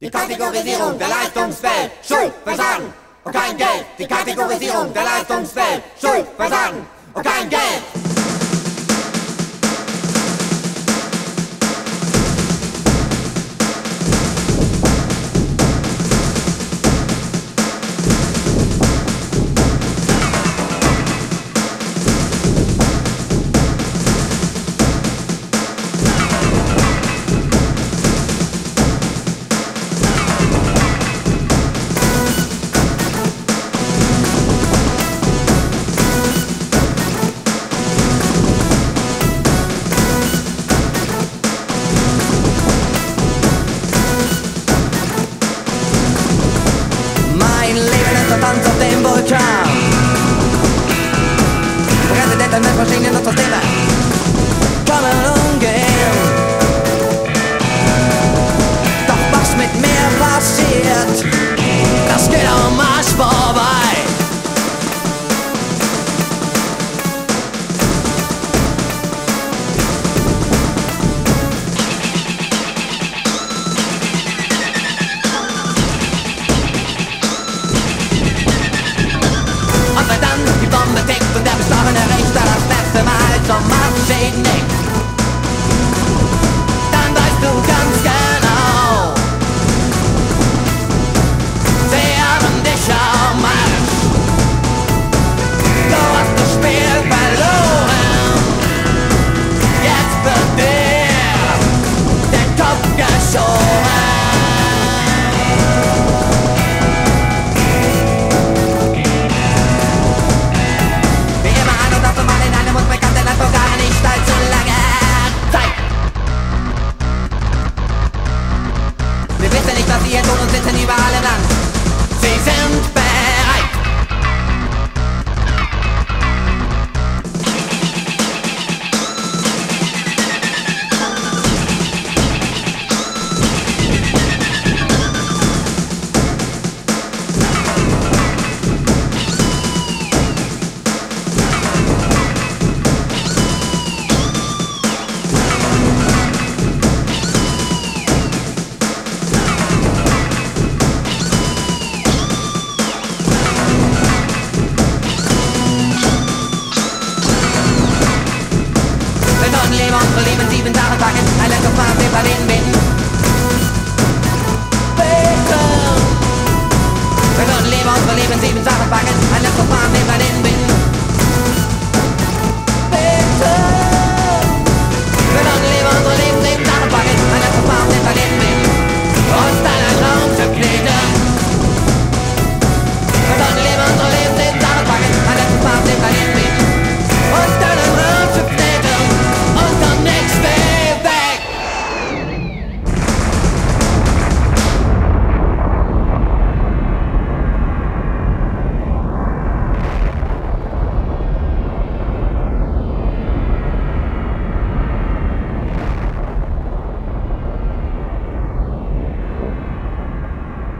Die Kategorisierung der Leistungswelt, Schuld, Versagen und kein Geld. Die Kategorisierung der Leistungswelt, Schuld, Versagen und kein Geld. Tanz auf dem Vulkan. Präsident mit Maschinen und Systeme können umgehen. Doch was mit mir passiert, das geht am Arsch vorbei. Die Bombe tickt und der bestochene Richter das letzte Mal zum Abschied nickt. Dann weißt du ganz genau, sie haben dich am Arsch. Du hast das Spiel verloren. Jetzt wird dir der Kopf geschoren. Wir wissen nicht, was sie hier tun und sitzen überall im Land. Sie sind